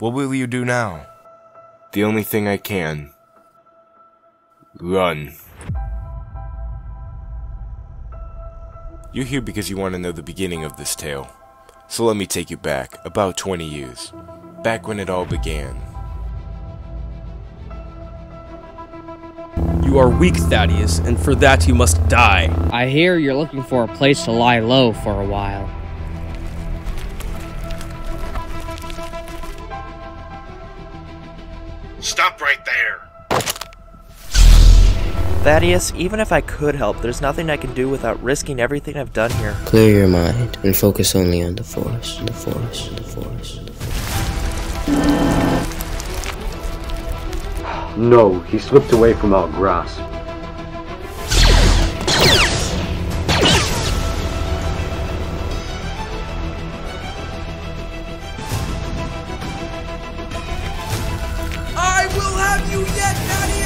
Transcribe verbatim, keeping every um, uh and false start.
What will you do now? The only thing I can. Run. You're here because you want to know the beginning of this tale. So let me take you back, about twenty years. Back when it all began. You are weak, Thaddeus, and for that you must die. I hear you're looking for a place to lie low for a while. Stop right there! Thaddeus, even if I could help, there's nothing I can do without risking everything I've done here. Clear your mind and focus only on the forest, the forest, the forest, the forest. No, he slipped away from our grasp. I will have you yet, Thaddeus!